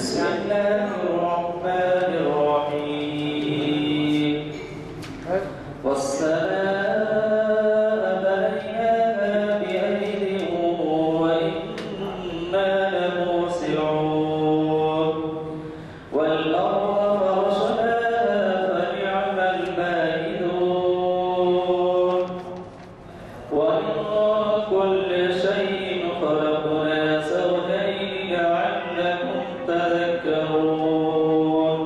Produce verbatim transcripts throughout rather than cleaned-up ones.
بسم الله الرحمن الرحيم والسماء بنيناها بأيد وإنا لموسعون والأرض فرشناها فنعم الماهدون ومن كل شيء خلقنا زوجين لعلكم تذكرون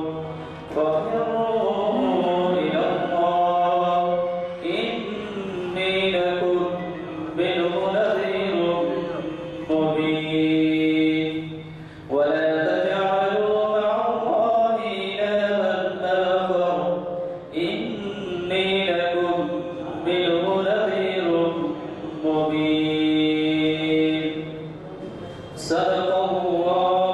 ففروا إلى الله إني لكم منه نذير مبين ولا تجعلوا مع الله إلها آخر إني لكم منه نذير مبين صدق الله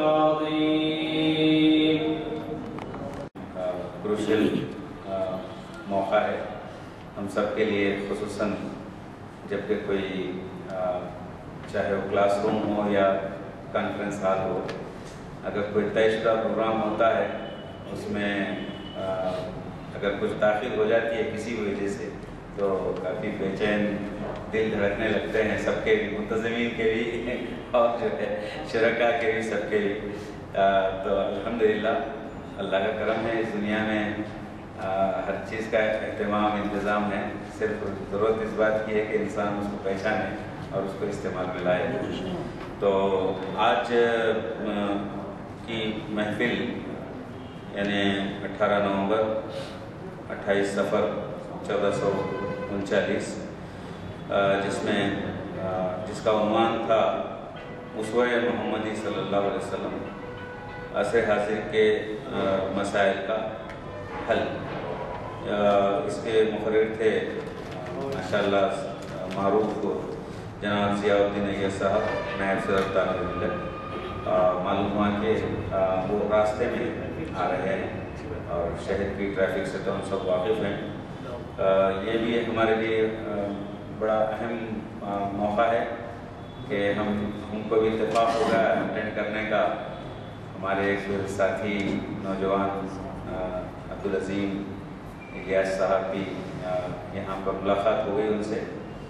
العظيم. क्रूशियल मौका है हम सब के लिए, खुसूसन जबकि कोई आ, चाहे वो क्लासरूम हो या कॉन्फ्रेंस हॉल हो, अगर कोई तयशुदा प्रोग्राम होता है उसमें आ, अगर कुछ ताख़ीर हो जाती है किसी वजह से तो काफ़ी बेचैन दिल धड़कने लगते हैं, सबके भी, मुंतज़मीन के भी और जो है शुरका के भी, सबके भी। तो अल्हम्दुलिल्लाह अल्लाह का करम है, इस दुनिया में आ, हर चीज़ का एहतमाम इंतज़ाम है, सिर्फ ज़रूरत इस बात की है कि इंसान उसको पहचाने और उसको इस्तेमाल में लाए। तो आज आ, की महफिल यानी अठारह नवंबर अट्ठाईस सफ़र चौदह सौ उनचालीस, जिसमें जिसका उन्वान था उसवे मोहम्मदी सल्लल्लाहु अलैहि वसल्लम, असर हासिल के मसाइल का हल। इसके मुखर्रिर थे माशाअल्लाह मारूफ जनाब ज़ियाउद्दीन अय्यर साहब, नायब सदर तामीर मिल्लत। मालूम हुआ कि वो रास्ते में आ रहे हैं और शहर की ट्रैफिक से तो हम सब वाकिफ़ हैं। ये भी हमारे लिए बड़ा अहम मौका है कि हम हमको भी इत्तेफाक होगा अटेंड करने का। हमारे एक साथी नौजवान अब्दुल अज़ीम इलियास साहब भी यहाँ पर मुलाकात हो गई उनसे।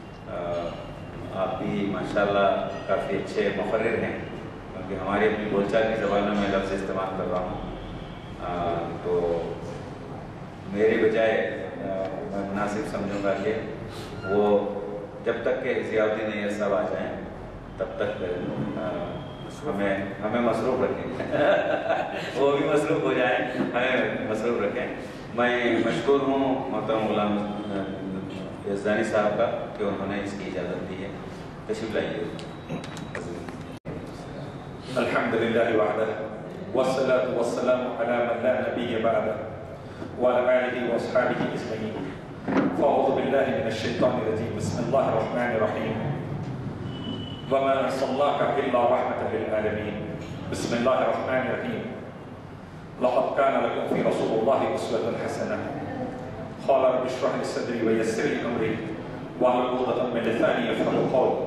आप भी माशाल्लाह काफ़ी अच्छे मुखर्रिर हैं, क्योंकि हमारी अपनी बोलचाल की ज़बानों में लफ्ज़ इस्तेमाल कर रहा हूँ, तो मेरी बजाय मैं मुनासिब समझूंगा कि वो जब तक के ज़ियाउद्दीन अय्यर साहब आ जाएँ तब तक हमें हमें मसरूफ़ रखें वो भी मसरूफ़ हो जाएं, हमें मसरूफ़ रखें। मैं मशकूर हूँ मोहतरम गुलाम यज़दानी साहब का कि उन्होंने इसकी इजाज़त दी है। तशरीफ़ लाइए। अल्हम्दुलिल्लाह वहदह वस्सलातु वस्सलामु अला मन ला नबिय्य बअदह व अला आलिहि व अस्हाबिहि अजमईन। फ़अऊज़ु बिल्लाहि मिनश शैतानिर रजीम। बिस्मिल्लाहिर रहमानिर रहीम। वमा अर्सलनाका इल्ला रहमतल लिल आलमीन। बिस्मिल्लाहिर रहमानिर रहीम। लक़द काना लकुम फ़ी रसूलिल्लाहि उस्वतुन हसनह। क़ाल रब्बि इश्रह लि सदरी व यस्सिर लि अमरी वहलुल उक़दतम मिन लिसानी यफ़क़हू क़ौली।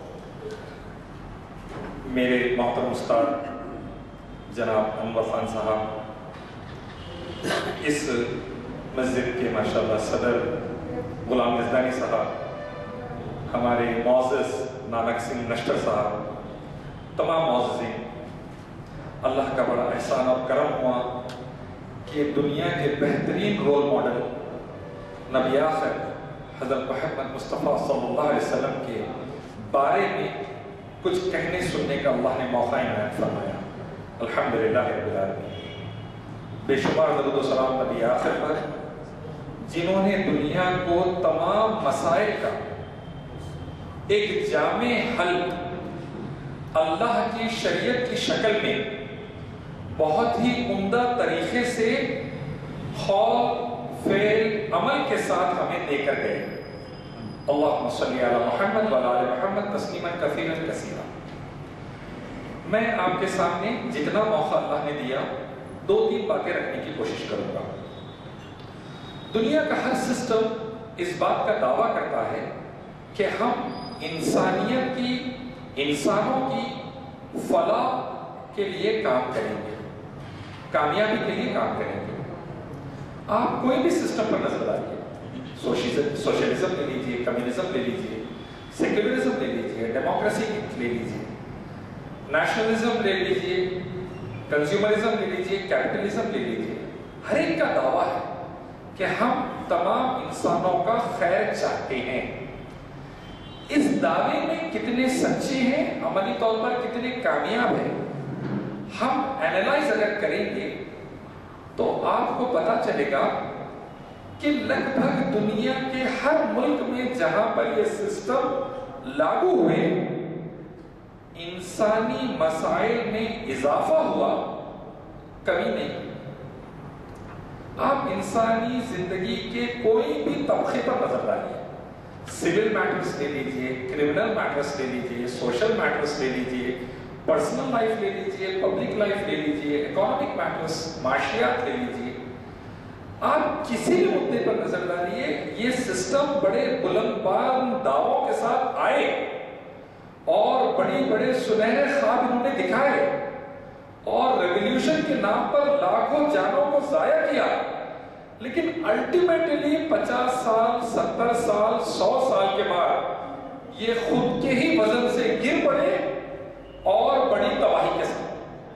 मेरे मोहतरम उस्ताद जनाब अनवर खान साहब, इस मस्जिद के माशाअल्लाह सदर गुलाम यज़दानी साहब, हमारे मौज़िज़ नानक सिंह नश्तर साहब, तमाम मौज़िज़ीन, अल्लाह का बड़ा एहसान और करम हुआ कि दुनिया के बेहतरीन रोल मॉडल नबी आखिर हज़रत मोहम्मद मुस्तफ़ा सल्लल्लाहु अलैहि वसल्लम के बारे में कुछ कहने सुनने का अल्लाह ने मौका इनायत फरमाया। अल्हम्दुलिल्लाह रब्बिल आलमीन। बेशुमार दरूद व सलाम नबी आखिर पर, जिन्होंने दुनिया को तमाम मसाइल का एक जामे हल अल्लाह की शरीयत की शक्ल में बहुत ही उम्दा तरीके से खौल फेल अमल के साथ हमें देकर गए। अल्लाहुम्मा सल्ली अला मुहम्मद व अला आलि मुहम्मद तस्लीमन कसीरन कसीरा। मैं आपके सामने जितना मौका अल्लाह ने दिया दो तीन बातें रखने की कोशिश करूंगा। दुनिया का हर सिस्टम इस बात का दावा करता है कि हम इंसानियत की, इंसानों की फलाह کے لیے کام کریں گے، کامیابی کے لیے کام کریں گے۔ آپ کوئی بھی سسٹم پر نظر ڈالیے، سوشلزم لے لیجیے، کمیونزم لے لیجیے، سیکولرزم لے لیجیے، ڈیموکریسی لے لیجیے، نیشنلزم لے لیجیے، کنزیومرزم لے لیجیے، کیپٹلزم لے لیجیے، ہر ایک کا دعویٰ ہے کہ ہم تمام انسانوں کا خیر چاہتے ہیں۔ اس دعوے میں کتنے سچے ہیں، عملی طور پر کتنے کامیاب ہیں، ہم اینالائز اگر کریں گے تو آپ کو پتا چلے گا کہ لگ بھگ دنیا کے ہر ملک میں جہاں پر یہ سسٹم لاگو ہوئے انسانی مسائل میں اضافہ ہوا، کمی نہیں۔ آپ انسانی زندگی کے کوئی بھی طبقے پر نظر ڈالیے، سول میٹرز لے لیجیے، کرمنل میٹرز لے لیجیے، سوشل میٹرز لے لیجیے، پرسنل لائف لے لیجیے، پبلک لائف لے لیجیے، اکانومک میٹرز، معاشیات لے لیجیے، آپ کسی بھی مدے پر نظر ڈالیے، یہ سسٹم بڑے بلند بلند دعووں کے ساتھ آئے اور بڑی بڑے سنہرے خواب انہوں نے دکھائے اور ریولیوشن کے نام پر لاکھوں جانوں کو ضائع کیا، لیکن الٹیمیٹلی پچاس سال، ستر سال، سو سال کے بعد یہ خود کے ہی وزن سے گر پڑے اور بڑی تباہی کے ساتھ۔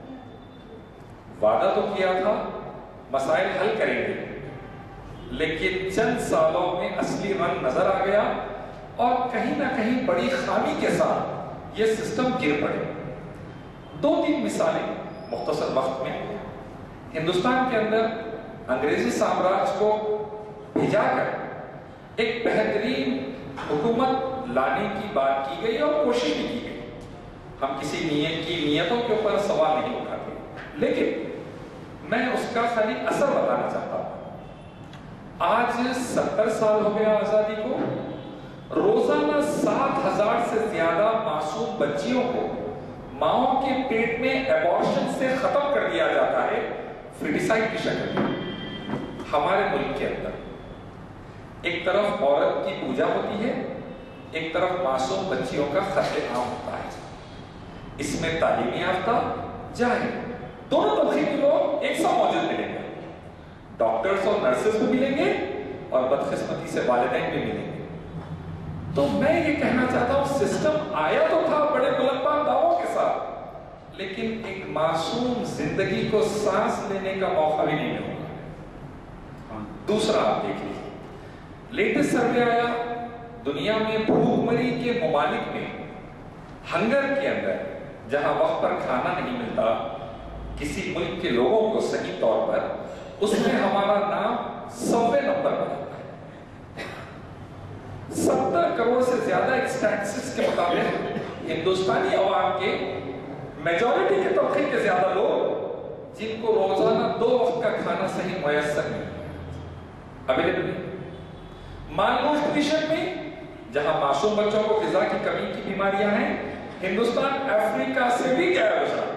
وعدہ تو کیا تھا مسائل حل کریں گے، لیکن چند سالوں میں اصلی رنگ نظر آ گیا اور کہیں نہ کہیں بڑی خامی کے ساتھ یہ سسٹم گر پڑے۔ دو تین مثالیں مختصر وقت میں۔ ہندوستان کے اندر انگریزی سامراج کو بھجا کر ایک بہترین حکومت لانے کی بات کی گئی اور کوشش بھی کی گئی، ہم کسی نیت کی نیتوں کے اوپر سوال نہیں اٹھاتے، لیکن میں اس کا خالی اثر بتانا چاہتا ہوں۔ آج ستر سال ہو گیا آزادی کو، روزانہ سات ہزار سے زیادہ معصوم بچیوں کو ماؤں کے پیٹ میں ایبارشن سے ختم کر دیا جاتا ہے فیٹیسائڈ کی شکل میں۔ ہمارے ملک کے اندر ایک طرف عورت کی پوجا ہوتی ہے، ایک طرف معصوم بچیوں کا قتل عام ہوتا ہے۔ اس میں تعلیم یافتہ جاہل دونوں طبقے کے لوگ ایک ساتھ موجود ملیں گے، ڈاکٹرز اور نرسز بھی ملیں گے اور بدقسمتی سے والدین بھی ملیں گے۔ تو میں یہ کہنا چاہتا ہوں سسٹم آیا تو تھا بڑے بلند بلند دعووں کے ساتھ، لیکن ایک معصوم زندگی کو سانس لینے کا موقع بھی نہیں ملا۔ دوسرا آپ دیکھ لیجیے، لیٹسٹ سروے آیا دنیا میں بھوک مری کے ممالک میں، ہنگر کے اندر جہاں وقت پر کھانا نہیں ملتا کسی ملک کے لوگوں کو صحیح طور پر، اس میں ہمارا نام سویں نمبر پر آتا ہے۔ ستر کروڑ سے زیادہ اسٹیٹسٹکس کے مطابق ہندوستانی عوام کے میجورٹی کے طبقے کے زیادہ لوگ جن کو روزانہ دو وقت کا کھانا صحیح میسر نہیں اویلیبل نہیں۔ مال نیوٹریشن میں جہاں معصوم بچوں کو غذا کی کمی کی بیماریاں ہیں، ہندوستان افریقہ سے بھی غائب ہو جاتا۔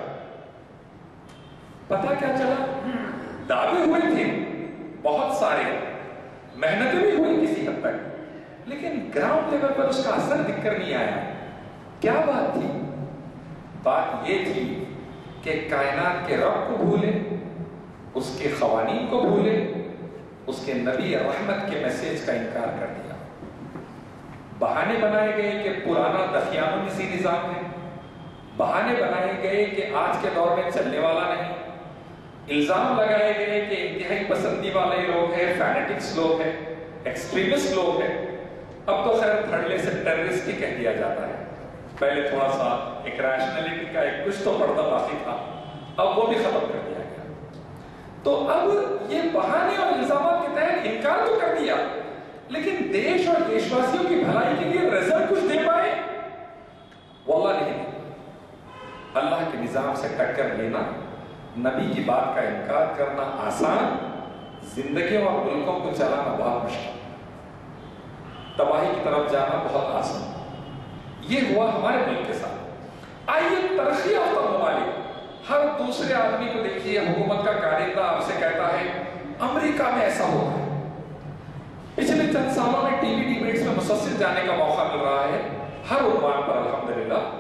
پتہ کیا چلا؟ دعوے ہوئے تھے بہت سارے، محنتیں بھی ہوئی کسی حد تک، لیکن گراؤنڈ لیول پر اس کا اثر دکھ کر نہیں آیا۔ کیا بات تھی؟ بات یہ تھی کہ کائنات کے رب کو بھولے، اس کے قوانین کو بھولے، اس کے نبی رحمت کے میسیج کا انکار کر دیا۔ بہانے بنائے گئے کہ پرانا دخیانوسی نظام ہے، بہانے بنائے گئے کہ آج کے دور میں چلنے والا نہیں، الزام لگائے گئے کہ انتہائی پسندی والے لوگ ہیں، فینیٹکس لوگ ہیں، ایکسٹریمسٹ لوگ ہیں۔ اب تو خیر تھرڈلے سے ٹیررسٹ ہی کہہ دیا جاتا ہے، پہلے تھوڑا سا ایک ریشنلٹی کا ایک کچھ تو پردہ باقی تھا، اب وہ بھی ختم کر دیا گیا۔ تو اب یہ بہانے اور الزامات کے تحت انکار تو کر دیا، لیکن دیش اور دیش واسیوں کی بھلائی کے لیے رزلٹ کچھ دے پائے؟ واللہ نہیں۔ اللہ کے نظام سے ٹکر لینا، نبی کی بات کا انکار کرنا آسان، زندگیوں اور ملکوں کو چلانا بہت مشکل، تباہی کی طرف جانا بہت آسان۔ یہ ہوا ہمارے ملک کے ساتھ۔ آئیے ترقی یافتہ ممالک، ہر دوسرے آدمی کو دیکھیے حکومت کا کارندہ آپ سے کہتا ہے امریکہ میں ایسا ہوتا ہے۔ پچھلے چند سالوں میں ٹی وی ڈیبیٹس میں مسلسل جانے کا موقع مل رہا ہے، ہر عنوان پر الحمدللہ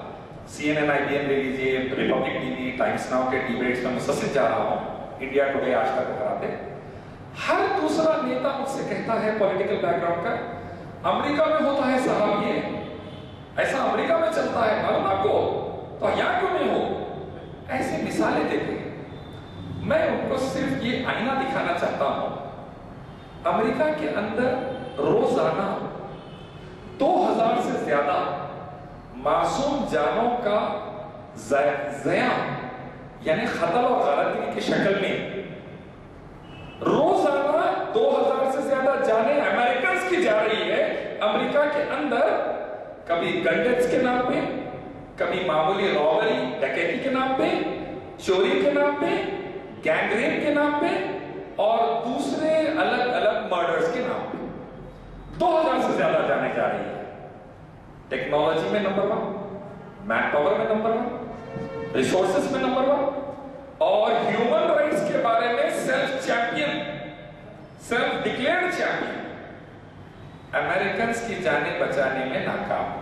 C N N I B N ले लीजिए, रिपब्लिक टीवी, टाइम्स नाउ के डिबेट्स में मुसलसल जा रहा हूँ, इंडिया टुडे, आज तक कराते, हर दूसरा नेता मुझसे कहता है पॉलिटिकल बैकग्राउंड का, अमेरिका में होता है साहब ये, ऐसा अमेरिका में चलता है, मालूम आपको, तो यहाँ क्यों नहीं हो? ऐसी मिसालें देते। मैं उनको सिर्फ ये आईना दिखाना चाहता हूँ, अमेरिका के अंदर रोजाना दो हजार से ज्यादा मासूम जानों का ज़या यानी खतल और गलती की शक्ल में रोजाना दो हजार से ज्यादा जाने अमेरिकन की जा रही है अमेरिका के अंदर, कभी गैजेट्स के नाम पे, कभी मामूली रॉबरी डकैती के नाम पे, चोरी के नाम पे, गैंगरेप के नाम पे और दूसरे अलग अलग मर्डर्स के नाम पे दो हजार से ज्यादा जाने जा रही है। टेक्नोलॉजी में नंबर वन, मैन पावर में नंबर वन, रिसोर्सेस में नंबर वन और ह्यूमन राइट्स के बारे में self champion, self declared champion, American की जाने बचाने में नाकाम।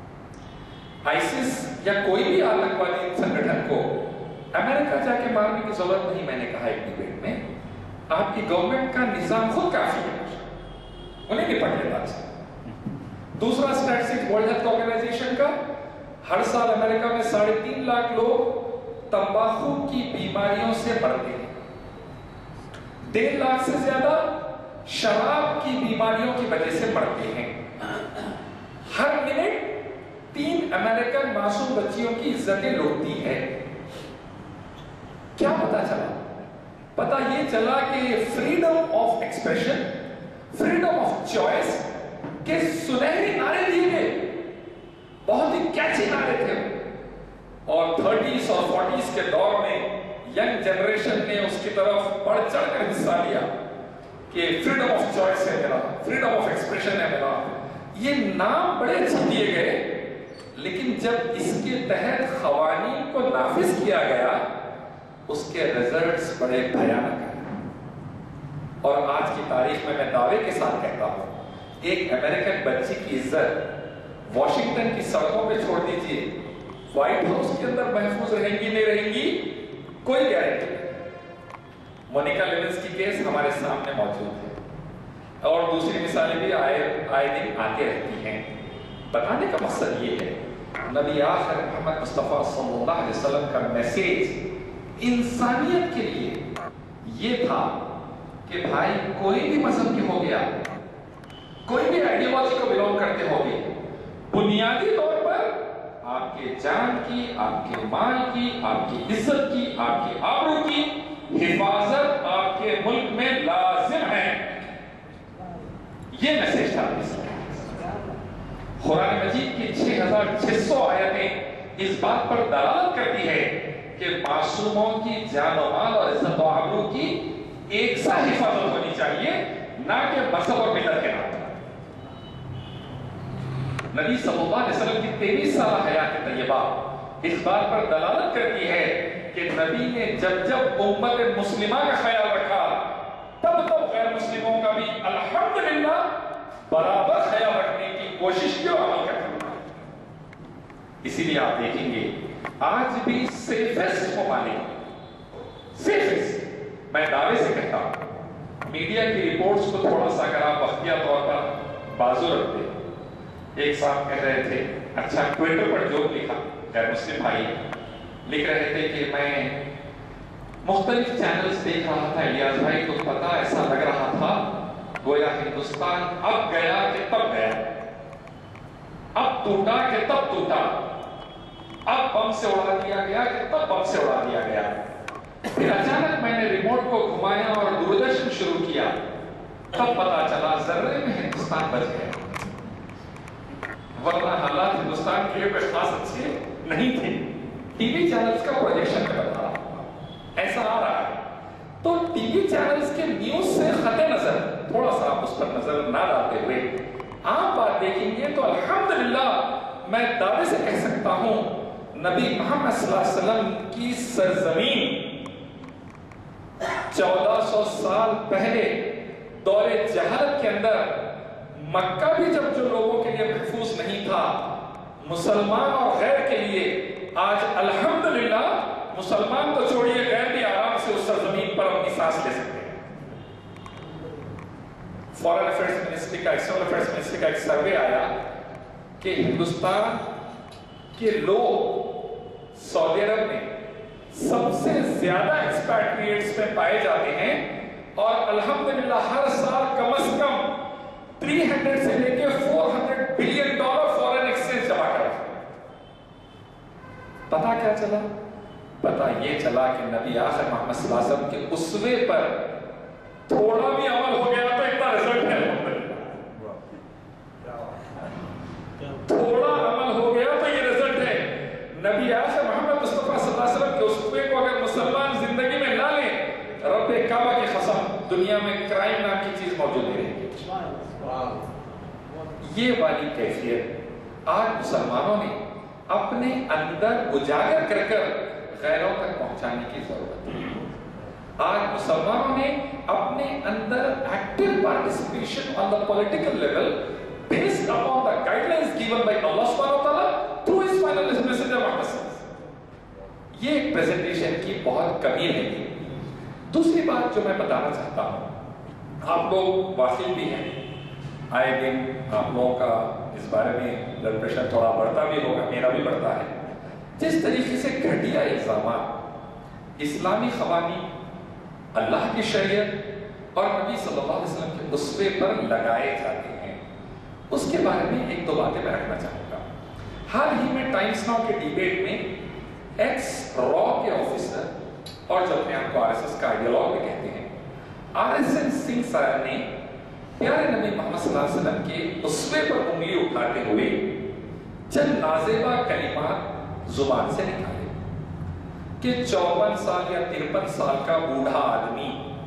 आईसिस या कोई भी आतंकवादी संगठन को अमेरिका जाके मारने की जरूरत नहीं, मैंने कहा एक डिबेट में, आपकी गवर्नमेंट का निजाम खुद काफी है, उन्हें निपट लेना चाहिए। दूसरा स्टैटिस्टिक्स वर्ल्ड हेल्थ ऑर्गेनाइजेशन का, हर साल अमेरिका में साढ़े तीन लाख लोग तंबाकू की बीमारियों से मरते हैं, डेढ़ लाख से ज्यादा शराब की बीमारियों की वजह से मरते हैं। हर मिनट तीन अमेरिकन मासूम बच्चियों की इज्जतें लुटती है। क्या पता चला? पता ये चला कि freedom of expression, freedom of choice के सुनहरे नारे दिए गए, बहुत ही कैची नारे थे और थर्टीज और फोर्टीज के दौर में यंग जनरेशन ने उसकी तरफ बढ़ चढ़कर हिस्सा लिया कि फ्रीडम ऑफ चॉइस है मेरा, फ्रीडम ऑफ एक्सप्रेशन है मेरा। ये नाम बड़े अच्छे दिए गए, लेकिन जब इसके तहत क़वानीन को नाफिज किया गया उसके रिजल्ट्स बड़े भयानक हैं। और आज की तारीख में मैं दावे के साथ कहता हूं, एक अमेरिकन बच्ची की इज्जत वॉशिंगटन की सड़कों पे छोड़ दीजिए, व्हाइट हाउस के अंदर महफूज रहेंगी नहीं रहेंगी कोई गारंटी नहीं। मोनिका लेविन्स्की केस हमारे सामने मौजूद है और दूसरी मिसालें भी आए आए दिन आती रहती हैं। बताने का मकसद ये है, नबी आखिर मोहम्मद मुस्तफा सल्लल्लाहु अलैहि वसल्लम का मैसेज इंसानियत के लिए ये था कि भाई कोई भी मजहब के हो गया, कोई भी आइडियोलॉजी को बिलोंग करते होगे, बुनियादी तौर पर आपके जान की, आपके माल की, आपकी इज्जत की, आपकी आबरू की हिफाजत आपके मुल्क में लाजिम है। ये मैसेज था। कुरान मजीद की छह हजार छह सौ आयतें इस बात पर दलालत करती है कि मासूमों की जान और माल और इज्जत और आबरू की एक सा हिफाजत होनी चाहिए, ना कि मजहब और मिलत के नाम। नबी सल्लल्लाहु अलैहि वसल्लम की तेईस साल हयात तैयबा इस बात पर दलालत करती है कि नबी ने जब जब उम्मत मुस्लिमा का ख्याल रखा, तब तब गैर मुस्लिमों का भी अल्हम्दुलिल्लाह बराबर ख्याल रखने की कोशिश की और अमल करना। इसीलिए आप देखेंगे आज भी सेफेस्ट ममालिक, सेफेस्ट, मैं दावे से कहता हूं, मीडिया की रिपोर्ट्स को थोड़ा सा अगर आप वक्तिया तौर पर बाजू रखते, एक साहब कह रहे थे, अच्छा ट्विटर पर जो लिखा गैर मुस्लिम भाई लिख रहे थे कि मैं मुख्तलिफ चैनल्स देख रहा था इलियास भाई, तो पता ऐसा लग रहा था गोया हिंदुस्तान अब गया कि तब गया, अब टूटा कि तब टूटा, अब बम से उड़ा दिया गया कि तब बम से उड़ा दिया गया। फिर अचानक मैंने रिमोट को घुमाया और दूरदर्शन शुरू किया, तब पता चला जर्रे में हिंदुस्तान बच गया, वरना हालात हिंदुस्तान के लिए कोई खास अच्छे नहीं थे। टीवी चैनल्स का प्रोजेक्शन में बता रहा ऐसा आ रहा है, तो टीवी चैनल्स के न्यूज से खते नजर थोड़ा सा आप उस पर नजर ना डालते हुए आप बात देखेंगे तो अल्हम्दुलिल्लाह मैं दावे से कह सकता हूं, नबी मोहम्मद सल्लल्लाहु अलैहि वसल्लम की सरजमीन चौदह सौ साल पहले दौरे जहालत के अंदर मक्का भी जब जो लोगों के लिए महफूज नहीं था, मुसलमान और गैर के लिए آج الحمدللہ مسلمان تو چھوڑیے غیر بھی آرام سے اس سرزمین پر اپنی سانس لے سکتے ہیں۔ فورن افیئرز منسٹری کا ایکسٹرنل افیئرز منسٹری کا ایک سروے آیا کہ ہندوستان کے لوگ سعودی عرب میں سب سے زیادہ ایکسپیٹریٹس میں پائے جاتے ہیں اور الحمدللہ ہر سال کم از کم تین سو سے لے کے چار سو بلین ڈالر فورن ایکسچینج جمع کرتے ہیں۔ پتا کیا چلا؟ پتا یہ چلا کہ نبی آخر محمد صلی اللہ علیہ وسلم کے اسوے پر تھوڑا بھی عمل ہو گیا تو اتنا رزلٹ ہے۔ تھوڑا عمل ہو گیا تو یہ رزلٹ ہے۔ نبی آخر محمد مصطفیٰ صلی اللہ علیہ وسلم کے اسوے کو اگر مسلمان زندگی میں نہ لیں، رب کعبہ کی قسم دنیا میں کرائم نام کی چیز موجود نہیں رہے گی۔ یہ والی کیفیت آج مسلمانوں نے اپنے اندر اجاگر کر کر غیروں تک پہنچانے کی ضرورت ہے۔ آج مسلمانوں نے اپنے اندر active participation on the political level based upon the guidelines given by Allah subhanahu wa ta'ala through his final messenger Muhammad sallallahu alaihi wasallam۔ یہ ایک پریزنٹیشن کی بہت کمی ہے۔ دوسری بات جو میں بتانا چاہتا ہوں، آپ لوگ واقف بھی ہیں، آئے دن آپ لوگوں کا اس بارے میں بلڈ پریشر تھوڑا بڑھتا بھی ہوگا، میرا بھی بڑھتا ہے۔ جس طریقے سے گھٹیا الزامات اسلامی قوانین، اللہ کی شریعت اور نبی صلی اللہ علیہ وسلم کے اسوے پر لگائے جاتے ہیں، اس کے بارے میں ایک دو باتیں میں رکھنا چاہوں گا۔ حال ہی میں ٹائمز ناؤ کے ڈیبیٹ میں ایکس را کے آفیسر اور جو اپنے آپ کو آر ایس ایس کا آئیڈیالوگ بھی کہتے ہیں، آر ایس این سنگھ صاحب نے پیارے نبی محمد صلی اللہ علیہ وسلم کے اسوے پر انگلی اٹھاتے ہوئے چند نازیبا کلمات زبان سے نکالے کہ چوپن سال یا ترپن سال کا بوڑھا آدمی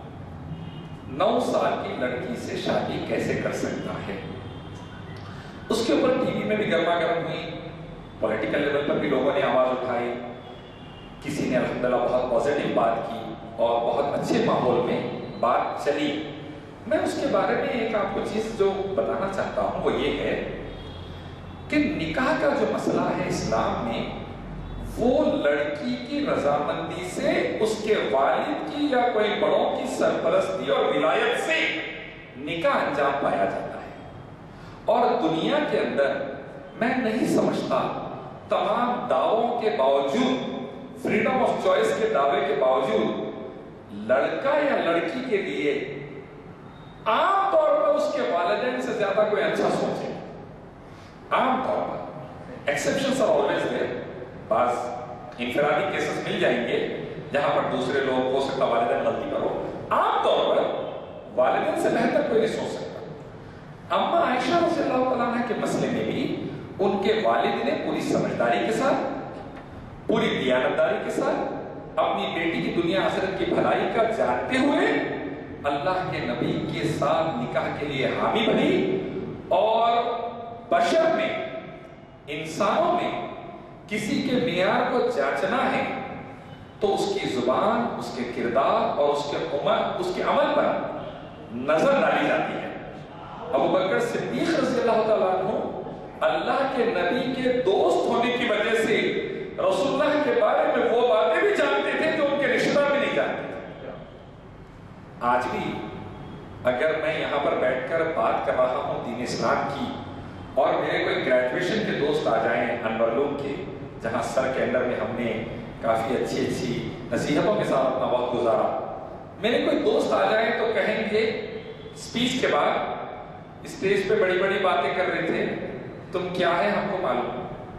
نو سال کی لڑکی سے شادی کیسے کر سکتا ہے۔ اس کے اوپر ٹی وی میں بھی گرما گرم ہوئی، پولیٹیکل لیول پر بھی لوگوں نے آواز اٹھائی، کسی نے الحمدللہ بہت پازیٹیو بات کی اور بہت اچھے ماحول میں بات چلی۔ میں اس کے بارے میں ایک آپ کو چیز جو بتانا چاہتا ہوں وہ یہ ہے کہ نکاح کا جو مسئلہ ہے اسلام میں، وہ لڑکی کی رضامندی سے، اس کے والد کی یا کوئی بڑوں کی سرپرستی اور ولایت سے نکاح انجام پایا جاتا ہے۔ اور دنیا کے اندر میں نہیں سمجھتا تمام دعووں کے باوجود، فریڈم آف چوائس کے دعوے کے باوجود، لڑکا یا لڑکی کے لیے عام طور پر اس کے والدین سے زیادہ کوئی اچھا سوچے۔ عام طور پر ایکسیپشنز آر آلویز دیئر، بعض انفرادی کیسز مل جائیں گے جہاں پر دوسرے لوگ ہو سکتا والدین غلطی کرو، عام طور پر والدین سے بہتر کوئی نہیں سوچ سکتا۔ اما عائشہ رضی اللہ تعالیٰ عنہ کے مسئلے میں بھی ان کے والد نے پوری سمجھداری کے ساتھ، پوری دیانتداری کے ساتھ اپنی بیٹی کی دنیا آخرت کی بھلائی کا جانتے ہوئے اللہ کے نبی کے ساتھ نکاح کے لیے حامی بنی۔ اور بشر میں، انسانوں میں کسی کے معیار کو جانچنا ہے تو اس کی زبان، اس کے کردار اور اس کے عمل اس کے عمل پر نظر ڈالی جاتی ہے۔ ابو بکر صدیق رضی اللہ تعالیٰ عنہ اللہ کے نبی کے دوست ہونے کی وجہ سے رسول اللہ کے بارے میں وہ باتیں بھی جانتے تھے جو ان کے رشتہ بھی نہیں جانتے تھے۔ آج بھی اگر میں یہاں پر بیٹھ کر بات کر رہا ہوں دین اسلام کی اور میرے کوئی گریجویشن کے دوست آ جائیں انورلوم کے، جہاں سر کے اندر میں ہم نے کافی اچھی اچھی نصیحتوں کے ساتھ اپنا وقت گزارا، میرے کوئی دوست آ جائیں تو کہیں گے اسپیچ کے بعد اسٹیج پہ بڑی بڑی باتیں کر رہے تھے، تم کیا ہے ہم کو معلوم،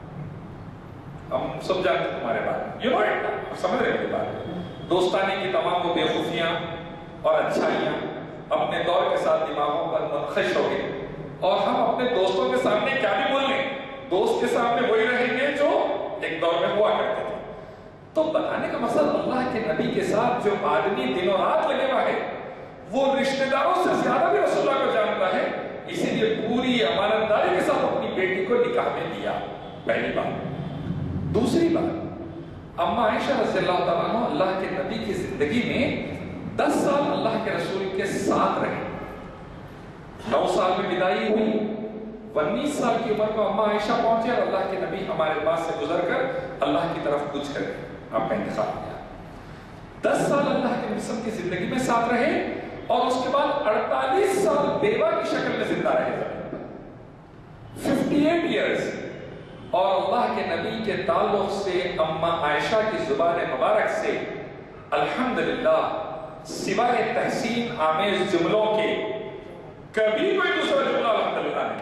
ہم سب جانتے تمہارے بارے، یو نو اٹ، سمجھ رہے ہیں بات۔ دوستانے کی تمام وہ بے خوفیاں اور اچھائیاں اپنے دور کے ساتھ دماغوں پر منخش ہو گئے، اور ہم اپنے دوستوں کے سامنے کیا بھی بول لیں، دوست کے سامنے وہی رہیں گے جو ایک دور میں ہوا کرتے تھے۔ تو بتانے کا مقصد اللہ کے نبی کے ساتھ جو آدمی دنوں رات لگے ہوا ہے وہ رشتہ داروں سے زیادہ بھی رسول اللہ کو جانتا ہے، اسی لیے پوری امانتداری کے ساتھ اپنی بیٹی کو نکاح میں دیا، پہلی بات۔ دوسری بات، اما عائشہ رضی اللہ تعالیٰ عنہ اللہ کے نبی کی زندگی میں دس سال اللہ کے رسول کے ساتھ رہے، نو سال میں بدائی ہوئی، उन्नीस साल की उम्र में अम्मा आयशा पहुंचे और अल्लाह के नबी हमारे पास से गुजर कर अल्लाह की तरफ कूच कर आपका इंतखाब किया। दस साल अल्लाह के मिशन की जिंदगी में साथ रहे और उसके बाद अड़तालीस साल बेवा की शक्ल में जिंदा रहे, अट्ठावन इयर्स। और अल्लाह के नबी के ताल्लुक से अम्मा आयशा की जुबान मुबारक से अल्हम्दुलिल्लाह सिवाय तहसीन आमेज जुमलों के कभी कोई दूसरा जुमला अल्हम्दुलिल्लाह नहीं।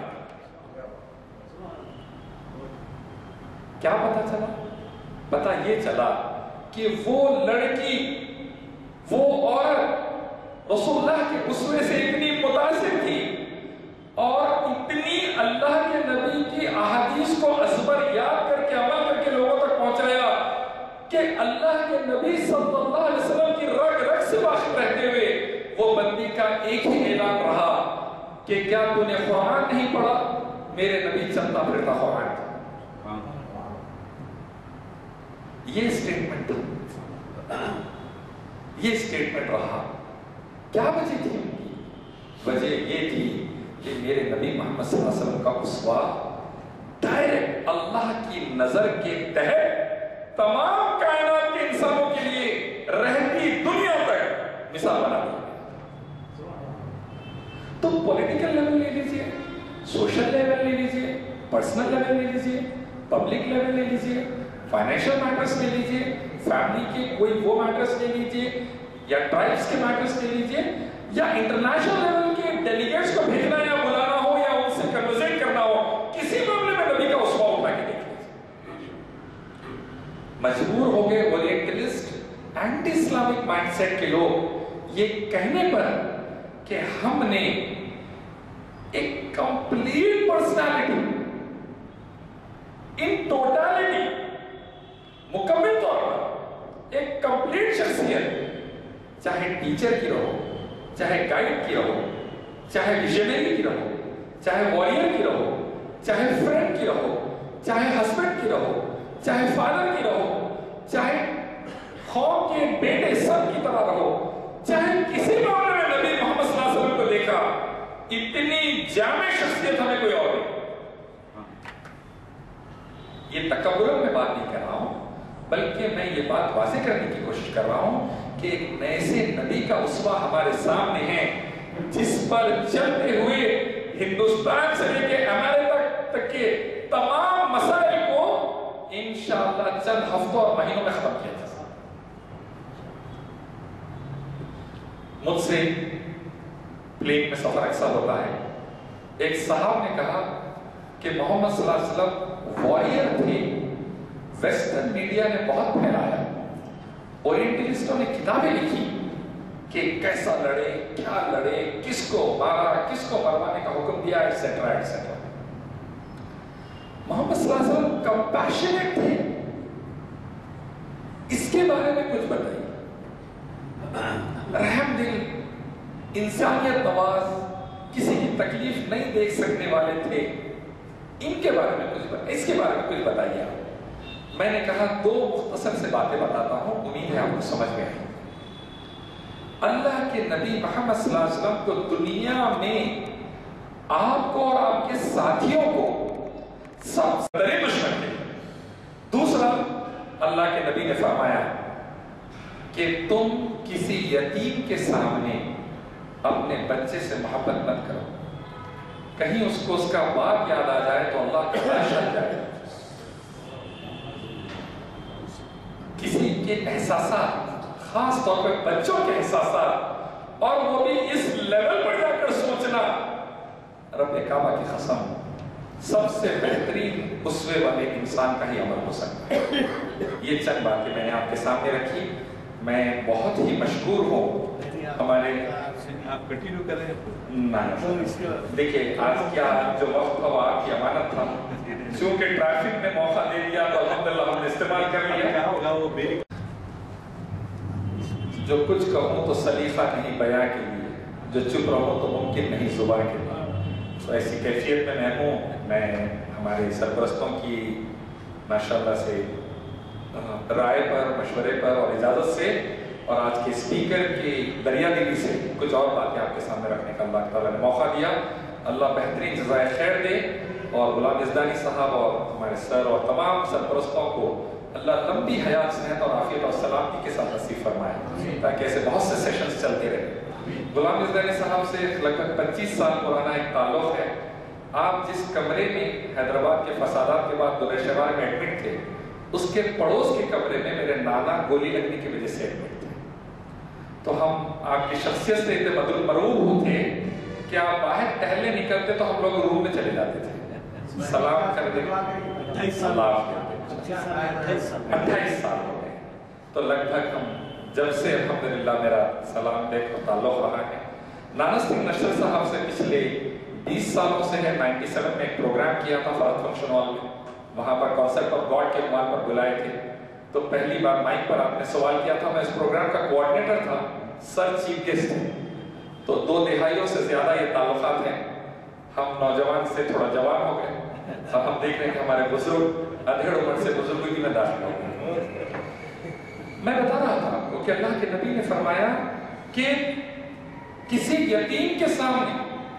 क्या पता चला? पता ये चला कि वो लड़की, वो औरत रसूलुल्लाह के उसमें से इतनी मुतासिर थी और इतनी अल्लाह के नबी की अहादीस को असबर याद करके अमल करके लोगों तक पहुंचाया कि अल्लाह के नबी सल्लल्लाहु अलैहि वसल्लम की रग रग से वाकिफ रहते हुए वो बंदी का एक ही ऐलान रहा कि क्या तूने कुरान नहीं पढ़ा? मेरे नबी चलता फिरता कुरान था। ये स्टेटमेंट था, ये स्टेटमेंट रहा। क्या वजह थी उनकी? वजह ये थी कि मेरे नबी मोहम्मद सल्लल्लाहु अलैहि वसल्लम का उसवा डायरेक्ट अल्लाह की नजर के तहत तमाम कायनात के इंसानों के लिए रहती दुनिया तक मिसाल बना दी। तो पॉलिटिकल लेवल ले लीजिए, सोशल लेवल ले लीजिए, पर्सनल लेवल ले लीजिए, पब्लिक लेवल ले लीजिए, फाइनेंशियल मैटर्स ले लीजिए, फैमिली के कोई वो मैटर्स ले लीजिए या ट्राइब्स के मैटर्स ले लीजिए या इंटरनेशनल लेवल के डेलीगेट्स को भेजना या बुलाना हो या उनसे कन्वर्सेट करना हो, किसी मामले में नबी का उसवा उठा के देख लीजिए। मजबूर हो गए ओरिएंटलिस्ट, एंटी इस्लामिक माइंडसेट के लोग ये कहने पर कि हमने एक कंप्लीट पर्सनालिटी इन टोटलिटी, मुकम्मल तौर पर एक कंप्लीट शख्सियत, चाहे टीचर की रहो, चाहे गाइड की रहो, चाहे विजनरी की रहो, चाहे वॉरियर की रहो, चाहे फ्रेंड की रहो, चाहे हस्बैंड की रहो, चाहे फादर की रहो, चाहे खौफ के बेटे सब की तरह रहो, चाहे किसी मामले में नबी मोहम्मद सल्लल्लाहु अलैहि वसल्लम को देखा, इतनी जामे शख्सियत हमें कोई और नहीं। ये तकब्बुरन में बात नहीं कर रहा हूं, बल्कि मैं ये बात वाज़ेह करने की कोशिश कर रहा हूं कि एक ऐसे नबी का उसवा हमारे सामने है जिस पर चलते हुए हिंदुस्तान से लेकर अमेरिका तक के तमाम मसाइल को इंशाअल्लाह चंद हफ्तों और महीनों में खत्म किया जा सकता। मुझसे प्लेन में सफर अक्सर होता है। एक साहब ने कहा कि मोहम्मद सल्लल्लाहु अलैहि वसल्लम वॉरियर थे, वेस्टर्न मीडिया ने बहुत फैलाया, ओरिएंटलिस्टों ने किताबें लिखी कि कैसा लड़े, क्या लड़े, किसको मारा, किसको मरवाने का हुक्म दिया, एटसेट्रा एटसेट्रा। मोहम्मद सल्लल्लाहु अलैहि वसल्लम कंपैशनेट थे, इसके बारे में कुछ बताइए। रहम दिल, इंसानियत नवाज, किसी की तकलीफ नहीं देख सकने वाले थे, इनके बारे में कुछ बताइए, इसके बारे में कुछ बताइए आप। मैंने कहा दो मुख्तसर से बातें बताता हूं, उम्मीद है आपको समझ में आई। अल्लाह के नबी मोहम्मद सल्लल्लाहु अलैहि वसल्लम को दुनिया में आपको और आपके साथियों को सबसे बड़े दुश्मन थे। दूसरा, अल्लाह के नबी ने फरमाया कि तुम किसी यतीम के सामने अपने बच्चे से मोहब्बत मत करो, कहीं उसको उसका बाप याद आ जाए तो अल्लाह का खौफ आ जाए। किसी के एहसासात, खास तौर पर बच्चों के एहसासात, और वो भी इस लेवल पर जाकर सोचना, रब्बे काबा की कसम सबसे बेहतरीन उसवे वाले इंसान का ही अमल हो सकता है। ये चंद बातें मैंने आपके सामने रखी। मैं बहुत ही मशहूर हूँ हमारे, आप कंटिन्यू करें ना देखिए आज क्या जो वक्त था वो आपकी अमानत था, क्योंकि ट्रैफिक ने मौका दे दिया तो अल्हम्दुलिल्लाह हमने इस्तेमाल कर लिया। क्या होगा वो मेरी जो कुछ कहूँ तो सलीफा नहीं बयां के लिए, जो चुप रहूँ तो मुमकिन नहीं जुबान के लिए। तो ऐसी कैफियत में मैं हूँ। मैं हमारे सरपरस्तों की माशाल्लाह से राय पर, मशवरे पर और इजाज़त से और आज के स्पीकर की दरिया दिली से कुछ और बातें आपके सामने रखने का अल्लाह ताला ने मौका दिया। اللہ بہترین جزائے خیر دے، اور غلام یزدانی صاحب اور ہمارے سر اور تمام سرپرستوں کو اللہ لمبی حیات، صحت اور عافیت اور سلامتی کے ساتھ نصیب فرمائے، تاکہ ایسے بہت سے سیشنز چلتے رہے۔ غلام یزدانی صاحب سے لگ بھگ پچیس سال پرانا ایک تعلق ہے۔ آپ جس کمرے میں حیدرآباد کے فسادات کے بعد دولہ شہوار میں ایڈمٹ تھے، اس کے پڑوس کے کمرے میں میرے نانا گولی لگنے کی وجہ سے ایڈمٹ تھے۔ تو ہم آپ کی شخصیت سے اتنے مدعو مرعوب تھے کہ آپ باہر ٹہلنے نکلتے تو ہم لوگ روم میں چلے جاتے تھے، سلام کر دیں، اللہ اٹھائیس سال ہو گئے۔ تو لگ بھگ ہم جب سے الحمدللہ میرا سلام دیکھ اور تعلق رہا ہے۔ نانا سنگھ نشتر صاحب سے پچھلے بیس سالوں سے ہے، نائنٹی سیون میں ایک پروگرام کیا تھا فرحت فنکشن ہال میں، وہاں پر کانسیپٹ آف گاڈ کے عنوان پر بلائے تھے۔ تو پہلی بار مائک پر آپ نے سوال کیا تھا، میں اس پروگرام کا کوآرڈینیٹر تھا، سر چیف گیسٹ تھے۔ تو دو دہائیوں سے زیادہ یہ تعلقات ہیں۔ ہم نوجوان سے تھوڑا جوان ہو گئے، اب ہم دیکھ رہے ہیں کہ ہمارے بزرگ ادھیڑ عمر سے بزرگی میں داخل ہو گئے۔ میں بتا رہا تھا آپ کو کہ اللہ کے نبی نے فرمایا کہ کسی یتیم کے سامنے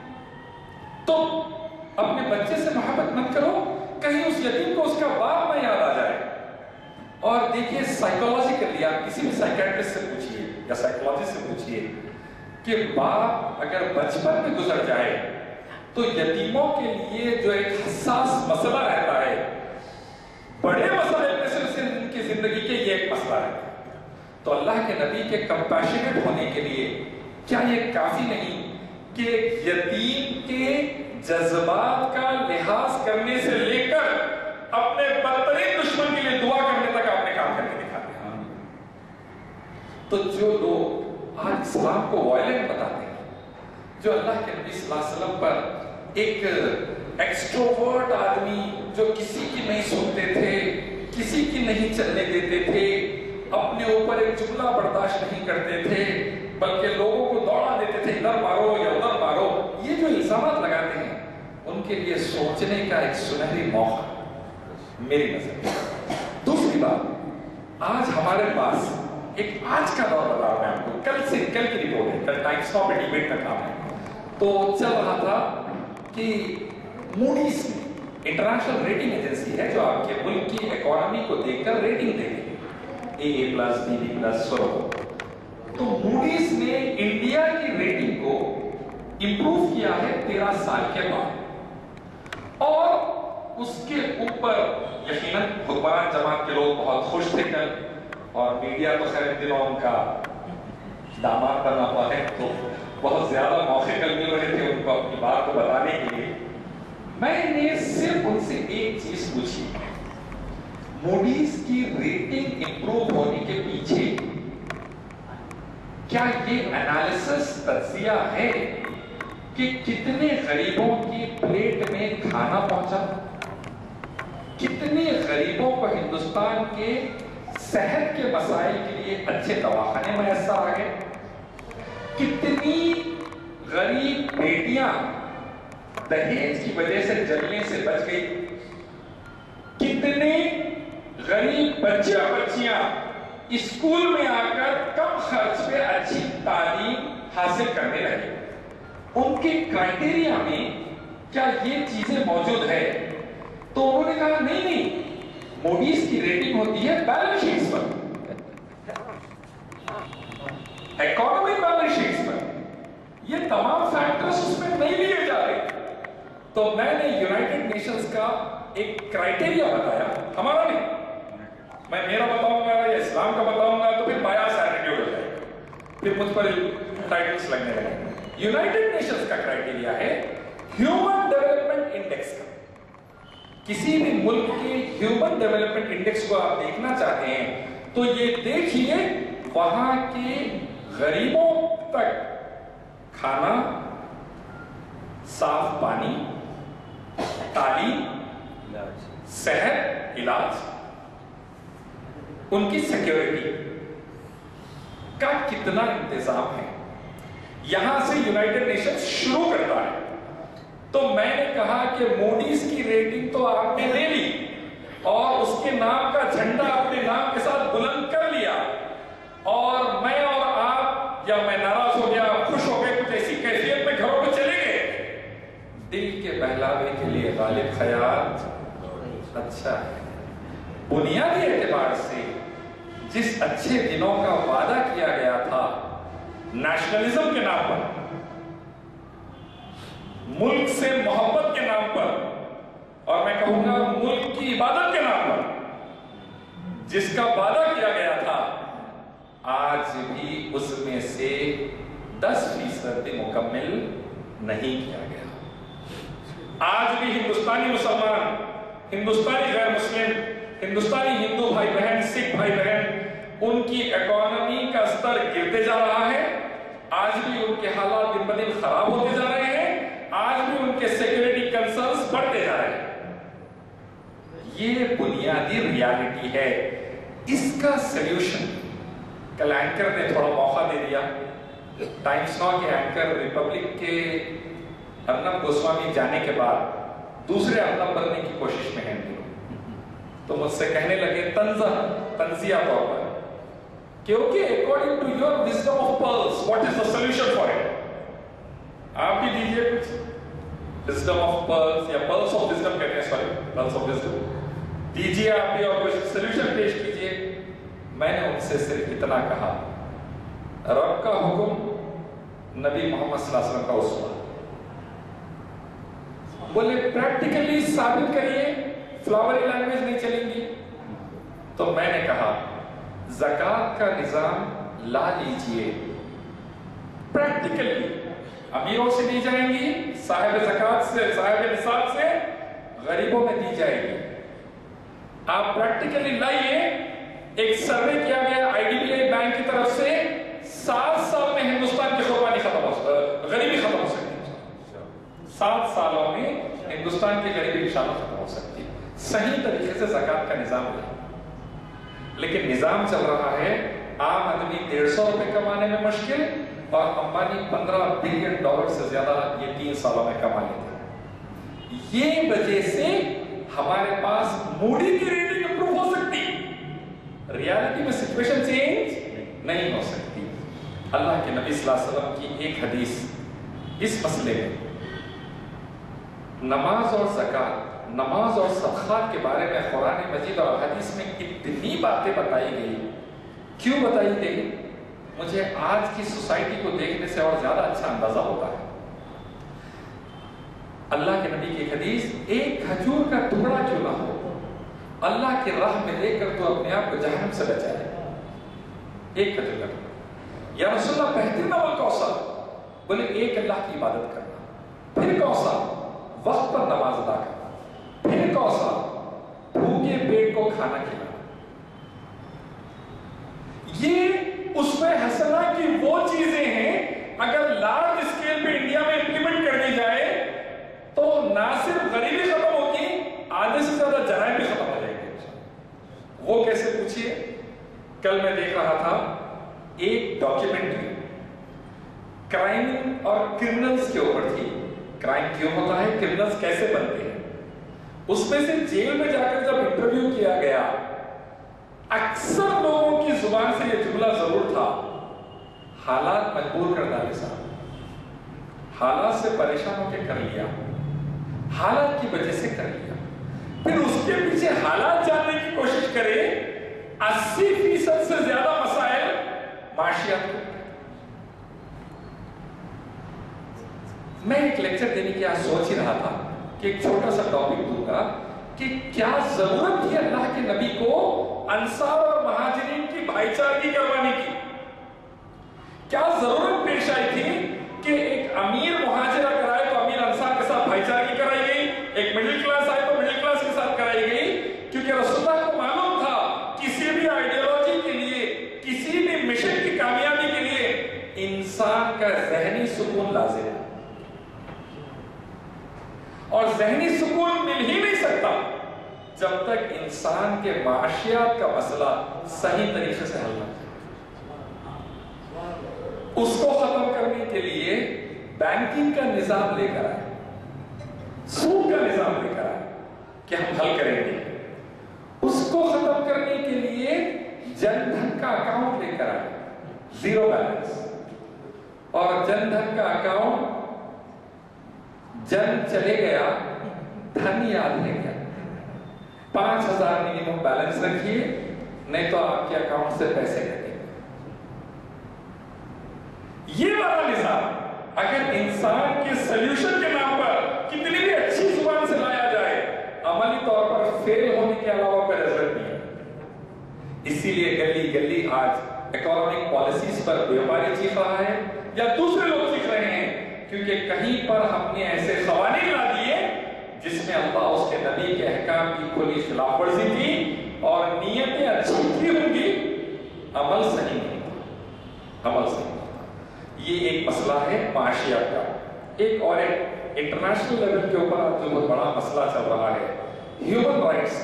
تو اپنے بچے سے محبت مت کرو، کہیں اس یتیم کو اس کا باپ نہ یاد آ جائے۔ اور دیکھیے سائیکولوجیکلی آپ کسی بھی سائیکیٹرسٹ سے پوچھئے یا سائیکولوجسٹ سے پوچھئے کہ باپ اگر بچپن میں گزر جائے تو یتیموں کے لیے جو ایک حساس مسئلہ رہتا ہے، بڑے مسائل میں سے ان کی زندگی کے یہ ایک مسئلہ ہے۔ تو اللہ کے نبی کے کمپیشنیٹ ہونے کے لیے کیا یہ کافی نہیں کہ یتیم کے جذبات کا لحاظ کرنے سے لے کر اپنے بدترین دشمن کے لیے دعا کرنے تک آپ نے کام کر کے دکھا دیا؟ تو جو لوگ آج اسلام کو وائلنٹ بتاتے ہیں، جو اللہ کے نبی صلی اللہ علیہ وسلم پر ایک ایکسٹروورٹ آدمی جو کسی کی نہیں سنتے تھے، کسی کی نہیں چلنے دیتے تھے، اپنے اوپر ایک جملہ برداشت نہیں کرتے تھے، بلکہ لوگوں کو دوڑا دیتے تھے ادھر مارو یا ادھر مارو، یہ جو الزامات لگاتے ہیں ان کے لیے سوچنے کا ایک سنہری موقع میری نظر میں۔ دوسری بات، آج ہمارے پاس ایک آج کا دور بتا رہا ہوں میں آپ کو، کل سے کل کی رپورٹ ہے، کل ٹائمس ناؤ پہ ڈیبیٹ کا کام ہے، تو چل رہا تھا کہ موڈیز میں انٹرنیشنل ریٹنگ ایجنسی ہے جو آپ کے ملک کی اکانومی کو دیکھ کر ریٹنگ دے گی، A A plus B B plus so, تو موڈیز نے انڈیا کی ریٹنگ کو امپروو کیا ہے تیرہ سال کے بعد، اور اس کے اوپر یقیناً حکمران جماعت کے لوگ بہت خوش تھے کل، اور میڈیا تو خیر ان دنوں ان کا داماد بنا ہوا ہے تو بہت زیادہ موقع کل مل رہے تھے ان کو اپنی بات کو بتانے کے لیے۔ میں نے صرف ان سے ایک چیز پوچھی، موڈیز کی ریٹنگ امپروو ہونے کے پیچھے کیا یہ انالیسس تجزیہ ہے کہ کتنے غریبوں کی پلیٹ میں کھانا پہنچا، کتنے غریبوں کو ہندوستان کے صحت کے مسائل کے لیے اچھے دواخانے میسر آ گئے، کتنی غریب بیٹیاں دہیج کی وجہ سے جلنے سے بچ گئی، کتنے غریب بچے بچیاں اسکول میں آ کر کم خرچ پہ اچھی تعلیم حاصل کرنے لگے۔ ان کے کرائٹیریا میں کیا یہ چیزیں موجود ہے؟ تو انہوں نے کہا نہیں نہیں، موڈیز کی ریٹنگ ہوتی ہے بیلنس شیٹس پر، اکانومک بیلنس شیٹس پر، یہ تمام فیکٹرز اس میں نہیں لیے جا رہے۔ تو میں نے یونائٹڈ نیشنز کا ایک کرائٹیریا بتایا، ہمارا نہیں، میں میرا بتاؤں گا یا اسلام کا بتاؤں گا تو پھر بایاس ایٹیٹیوڈ ہو جائے گا، پھر مجھ پر ٹائٹلز لگنے لگے۔ یونائٹڈ نیشنز کا کرائٹیریا ہے ہیومن ڈیولپمنٹ انڈیکس کا۔ کسی بھی ملک کے ہیومن ڈیولپمنٹ انڈیکس کو آپ دیکھنا چاہتے ہیں تو یہ دیکھیے وہاں کے غریبوں تک کھانا، صاف پانی، تعلیم، صحت، علاج، ان کی سیکیورٹی کا کتنا انتظام ہے۔ یہاں سے یونائٹڈ نیشن شروع کرتا ہے۔ تو میں نے کہا کہ موڈیز کی ریٹنگ تو آپ نے لے لی اور اس کے نام کا جھنڈا اپنے نام کے ساتھ بلند کر لیا، اور میں اور آپ یا میں ناراض ہو گیا، خوش ہو گئے، کچھ ایسی کیفیت میں گھروں میں چلے گئے۔ मुतालिक ख्याल अच्छा है। बुनियादी एतबार से जिस अच्छे दिनों का वादा किया गया था नेशनलिज्म के नाम पर, मुल्क से मोहब्बत के नाम पर, और मैं कहूंगा मुल्क की इबादत के नाम पर जिसका वादा किया गया था, आज भी उसमें से दस फीसद मुकम्मल नहीं किया गया। आज भी हिंदुस्तानी मुसलमान, हिंदुस्तानी गैर मुस्लिम, हिंदुस्तानी हिंदू भाई बहन, सिख भाई बहन, उनकी इकोनॉमी का स्तर गिरते जा रहा है। आज भी उनके हालात दिन ब दिन खराब होते जा रहे हैं। आज भी उनके सिक्योरिटी कंसर्न्स बढ़ते जा रहे हैं। ये बुनियादी रियलिटी है। इसका सॉल्यूशन कल एंकर ने थोड़ा मौका दे दिया। टाइम्स नाउ के एंकर रिपब्लिक के अर्नब गोस्वामी जाने के बाद दूसरे अर्नब बनने की कोशिश में हैं, तो मुझसे कहने लगे तंजा तंजिया तौर पर, क्योंकि according to your wisdom of pearls what is the solution for it. आप भी दीजिए कुछ विजडम ऑफ पर्ल्स, या पर्ल्स ऑफ विजडम कहते हैं, सॉरी पर्ल्स ऑफ विजडम दीजिए आप भी, और कुछ सॉल्यूशन पेश कीजिए। मैंने उनसे सिर्फ इतना कहा, रब का हुक्म, नबी मोहम्मद सल्लल्लाहु अलैहि वसल्लम का उस्वा। बोले प्रैक्टिकली साबित करिए, फ्लावरी लैंग्वेज नहीं चलेंगी। तो मैंने कहा ज़कात का निजाम ला लीजिए, प्रैक्टिकली अमीरों से दी जाएंगी, साहिब ज़कात से, साहिब निसाब से गरीबों में दी जाएगी। आप प्रैक्टिकली लाइए। एक सर्वे किया गया आईडीबीआई बैंक की तरफ से, सात साल में हिंदुस्तान की कुर्बानी खत्म हो, गरीबी खत्म हो सकती है। सात सालों में हिंदुस्तान की गरीबी इंशाअल्लाह खत्म हो सकती है, सही तरीके से ज़कात का निजाम है। लेकिन निजाम चल रहा है, आम आदमी डेढ़ सौ रुपए कमाने में मुश्किल, और अंबानी पंद्रह बिलियन डॉलर से ज्यादा ये तीन सालों में कमा लेते। ये वजह से हमारे पास मूडी की रेटिंग इंप्रूव हो सकती, रियलिटी में सिचुएशन चेंज नहीं हो सकती। अल्लाह के नबी सल्लल्लाहु अलैहि वसल्लम की एक हदीस इस मसले में, नमाज और ज़कात, नमाज और सदक़ात के बारे में कुरान मजीद और हदीस में इतनी बातें बताई गई। क्यों बताई गई? मुझे आज की सोसाइटी को देखने से और ज्यादा अच्छा अंदाजा होता है। अल्लाह के नबी की हदीस, एक खजूर का टुकड़ा क्यों ना हो, अल्लाह के राह में लेकर तो अपने आप को जहन्नम से बचाए। एक खजूर का टुकड़ा। या रसूलुल्लाह बेहतरीन अमल कौन सा? बोले एक अल्लाह की इबादत करना। फिर कौन सा? वक्त पर नमाज अदा करना। फिर कौन सा? भूखे पेट को खाना खिलाना। ये उसमें हसना की वो चीजें हैं, अगर लार्ज स्केल पे इंडिया में इंप्लीमेंट कर दी जाए तो ना सिर्फ गरीबी खत्म होगी, आधे से ज्यादा जराइम भी खत्म हो जाएंगे। वो कैसे पूछिए? कल मैं देख रहा था एक डॉक्यूमेंट्री क्राइम और क्रिमिनल्स के ऊपर थी। क्राइम क्यों होता है, क्रिमिनल्स कैसे बनते हैं। उसमें से जेल में जाकर जब इंटरव्यू किया गया, अक्सर लोगों की जुबान से यह जुमला जरूर था, हालात मजबूर कर डाले साहब, हालात से परेशान होकर कर लिया, हालात की वजह से कर लिया। फिर उसके पीछे हालात जानने की कोशिश करें, अस्सी फीसद से ज्यादा मसाइल माशियात के। मैं एक लेक्चर देने की आज सोच ही रहा था कि एक छोटा सा टॉपिक दूंगा कि क्या जरूरत थी अल्लाह के नबी को अंसार और महाजिरीन की भाईचारगी करवाने की। क्या जरूरत पेश आई थी कि एक अमीर मुहाजिर अगर आए तो अमीर अंसार के साथ भाईचारगी कराई गई, एक मिडिल क्लास आए तो मिडिल क्लास के साथ कराई गई, क्योंकि रसूलुल्लाह को मालूम था किसी भी आइडियोलॉजी के लिए, किसी भी मिशन की कामयाबी के लिए इंसान का ज़हनी सुकून लाजिम है, और ज़हनी सुकून मिल ही नहीं सकता जब तक इंसान के माशियात का मसला सही तरीके से हल न हो। उसको खत्म करने के लिए बैंकिंग का निजाम लेकर आए, सूद का निजाम लेकर आए कि हम हल करेंगे। उसको खत्म करने के लिए जनधन का अकाउंट लेकर आए, जीरो बैलेंस, और जनधन का अकाउंट जन चले गया धन याद है क्या? पांच हजार मिनिमम बैलेंस रखिए, नहीं तो आपके अकाउंट से पैसे कटेंगे। ये वाला निजाम अगर इंसान के सॉल्यूशन के नाम पर कितनी भी अच्छी जुबान से लाया जाए, अमली तौर पर फेल होने के अलावा कोई रिजल्ट नहीं है। इसीलिए गली गली आज इकोनॉमिक पॉलिसीज पर व्यापारी चीख रहा है या दूसरे लोग चीख रहे हैं, क्योंकि कहीं पर हमने ऐसे क़वानीन ला दिए जिसमें अल्लाह उसके नबी के अहकाम की खुली खिलाफ वर्जी थी और नीयतें अच्छी थी होंगी, अमल सही नहीं था, अमल सही नहीं था। ये एक मसला है माशियत का। एक और एक इंटरनेशनल लेवल के ऊपर जो बहुत बड़ा मसला चल रहा है, ह्यूमन राइट्स।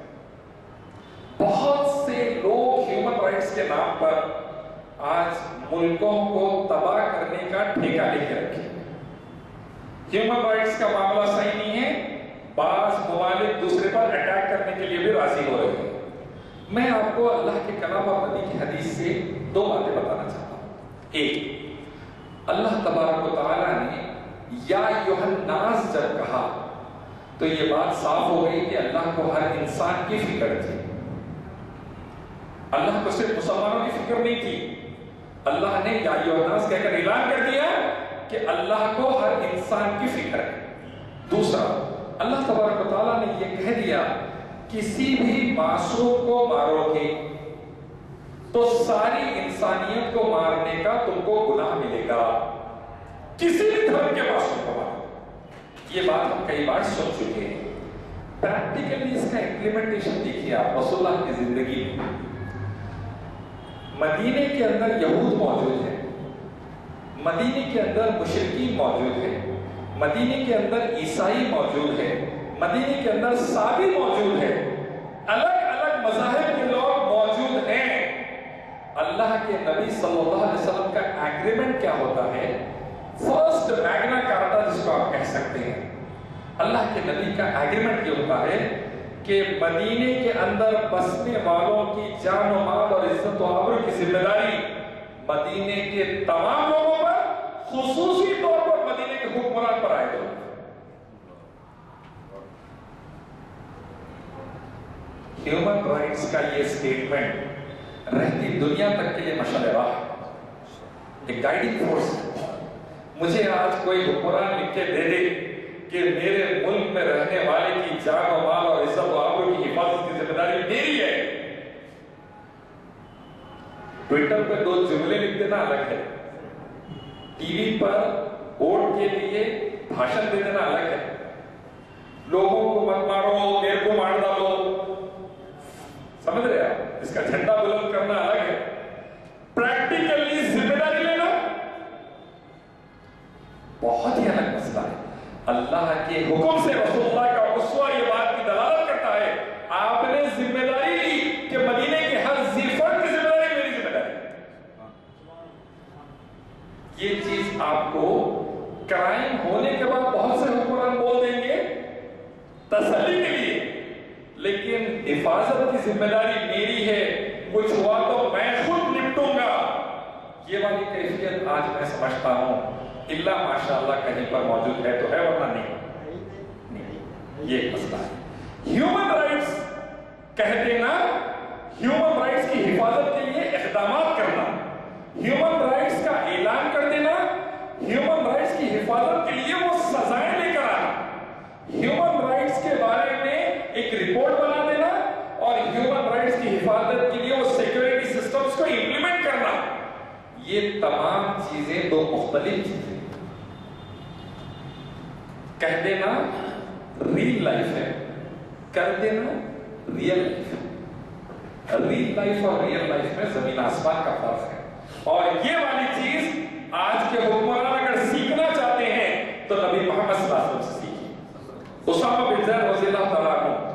बहुत से लोग ह्यूमन राइट्स के नाम पर आज मुल्कों को तबाह करने का ठेका लेके रखे। ह्यूमन राइट्स का मामला सही नहीं है, बाज मुमालिक दूसरे पर अटैक करने के लिए भी राजी हो रहे हैं। मैं आपको अल्लाह के कलाम और नबी की हदीस से दो बातें बताना चाहता हूं। एक, अल्लाह तबारक व तआला ने या अय्युहन नास जब कहा तो ये बात साफ हो गई कि अल्लाह को हर इंसान की फिक्र थी। अल्लाह को सिर्फ मुसलमानों की फिक्र नहीं थी, अल्लाह ने या अय्युहन नास कहकर ऐलान कर दिया कि अल्लाह को हर इंसान की फिक्र है। दूसरा, अल्लाह तबारक व तआला ने यह कह दिया किसी भी मासूम को मारोगे तो सारी इंसानियत को मारने का तुमको गुनाह मिलेगा, किसी भी धर्म के मासूम को मारो। ये बात हम कई बार सुन चुके हैं। प्रैक्टिकली इसका इंप्लीमेंटेशन देखिए आप रसूलुल्लाह की जिंदगी में। मदीने के अंदर यहूद मौजूद है, मदीने के अंदर मुशरिकीन मौजूद है, मदीने के अंदर ईसाई मौजूद है, मदीने के अंदर साबी मौजूद है, अलग अलग मज़ाहिब के लोग मौजूद हैं। अल्लाह के नबी सल्लल्लाहु अलैहि वसल्लम का एग्रीमेंट क्या होता है? फर्स्ट मैग्ना कार्टा जिसको आप कह सकते हैं, अल्लाह के नबी का एग्रीमेंट ये होता है कि मदीने के अंदर बसने वालों की जान और माल और इज्जत और आबरू की जिम्मेदारी मदीने के तमाम लोगों पर, खुसूसी तौर पर मदीने के हुक्मरान पर आएगा। ह्यूमन राइट्स का ये स्टेटमेंट रहती दुनिया तक के लिए मशाल राह, एक गाइडिंग फोर्स। मुझे आज कोई हुक्मरान लिख के दे दे कि मेरे मुल्क में रहने वाले की जान और माल और इज्जत और आबरू की हिफाजत की जिम्मेदारी मेरी है, ट्विटर पर दो जुमले लिख देना अलग है, टीवी पर वोट के लिए भाषण दे देना अलग है, लोगों को मत मारो मेरे को मार डालो, समझ रहे आप, इसका झंडा बुलंद करना अलग है। प्रैक्टिकली जिम्मेदारी लेना बहुत ही अलग मसला है। अल्लाह के हुक्म से रसूलुल्लाह का उसवा ये बात की दलालत करता है, आपने जिम्मेदारी ली कि मदीने के हर ज़ीफर की जिम्मेदारी मेरी जिम्मेदारी। ये चीज आपको क्राइम होने के बाद बहुत से हुक्मरान बोल देंगे तसल्ली के लिए, लेकिन हिफाजत की जिम्मेदारी मेरी है, कुछ हुआ तो मैं खुद निपटूंगा। ये वाली कैफियत आज मैं समझता हूं इल्ला माशाअल्लाह कहीं पर मौजूद है तो है, वरना नहीं, नहीं। ये मसला है। ह्यूमन राइट्स कह देना, ह्यूमन राइट्स की हिफाजत के लिए इक़दामात करना, ह्यूमन राइट्स का ऐलान कर देना, ह्यूमन राइट्स की हिफाजत के लिए वो सजाएं लेकर आना, ह्यूमन राइट्स के बारे में एक रिपोर्ट बना देना और ह्यूमन राइट्स की हिफाजत के लिए वो सिक्योरिटी सिस्टम्स को इंप्लीमेंट करना, ये तमाम चीजें दो मुख्तलिफ चीजें। कह देना रियल लाइफ है, कर देना रियल लाइफ है। रियल लाइफ और रियल लाइफ में जमीन आसमान का फर्क है। और ये वाली चीज आज के हुक्मरान अगर सीखना चाहते हैं तो नबी मोहम्मद सल्लल्लाहु अलैहि वसल्लम से सीखिए। उसामा बिन ज़ैद रज़ियल्लाहु तआला अन्हु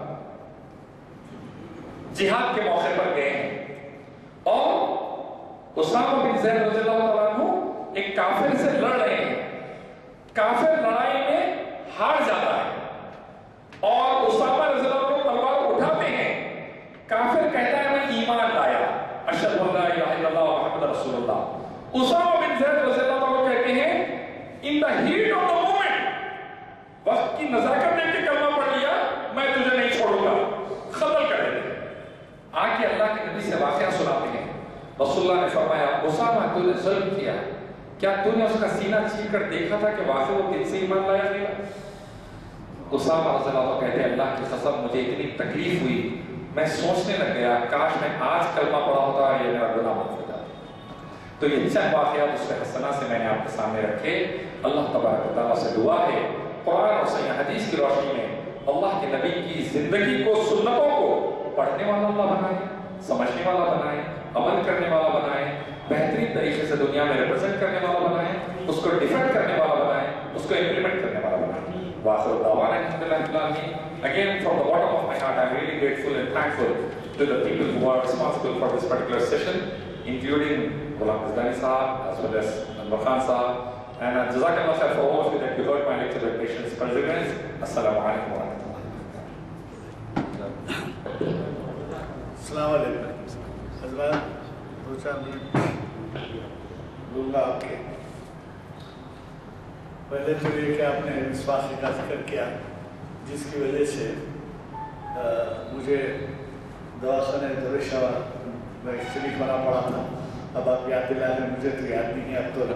जिहाद के मौके पर गए हैं और उसामा बिन ज़ैद रज़ियल्लाहु तआला अन्हु एक काफिर से लड़ रहे हैं। काफिर लड़ाई में हार जाता है और उसामा रज़ियल्लाहु अन्हु तलवार उठाते हैं। काफिर कहता है मैं ईमान लाया, अशहदु अल्ला इलाहा इल्लल्लाह व मुहम्मद रसूलुल्लाह। उसामा बिन ज़ैद रज़ियल्लाहु अन्हु कहते हैं in the heat of the moment, وقت کی نزاکت دیکھ کے کلمہ پڑھ لیا میں تجھے نہیں چھوڑوں گا، قتل کر دیں۔ آ کے اللہ کے نبی سے واقعہ سناتے ہیں، رسول اللہ نے فرمایا اسامہ تو نے ظلم کیا، کیا تو نے اس کا سینہ چیر کر دیکھا تھا کہ واقعی وہ دل سے ایمان لایا گیا؟ اسامہ رضی اللہ عنہ کہتے ہیں اللہ کی قسم مجھے اتنی تکلیف ہوئی، میں سوچنے لگ گیا کاش میں آج کلمہ پڑھا ہوتا یہ میرا گناہ معاف ہو جاتا۔ تو یہ چند واقعات اس حسنہ سے میں نے آپ کے سامنے رکھے۔ اللہ تبارک و تعالیٰ سے دعا ہے قرآن اور صحیح حدیث کی روشنی میں اللہ کے نبی کی زندگی کو، سنتوں کو پڑھنے والا اللہ بنائے، سمجھنے والا بنائے، عمل کرنے والا بنائے، بہترین طریقے سے دنیا میں ریپرزینٹ کرنے والا بنائے، اس کو ڈیفینڈ کرنے والا بنائے، اس کو امپلیمنٹ کرنے والا بنائے۔ وآخر دعوانا الحمدللہ رب العالمین۔ Again, from the bottom of my heart, I'm really grateful and thankful to the people who are responsible for this particular session, including Ghulam Mizdani Sahab as well as Anwar Khan Sahab. And uh, Jazakallah khair for all of you that you heard my lecture with patience and perseverance. Assalamu alaikum wa rahmatullah. السلام علیکم حضرات، دو چار minute لوں گا آپ کے۔ پہلے تو یہ کہ آپ نے اس واقعے کا ذکر کیا جس کی وجہ سے مجھے دواخانہ درشاہ میں شریک ہونا پڑا تھا۔ اب آپ یاد دلا رہے، مجھے تو یاد نہیں ہے، اب تو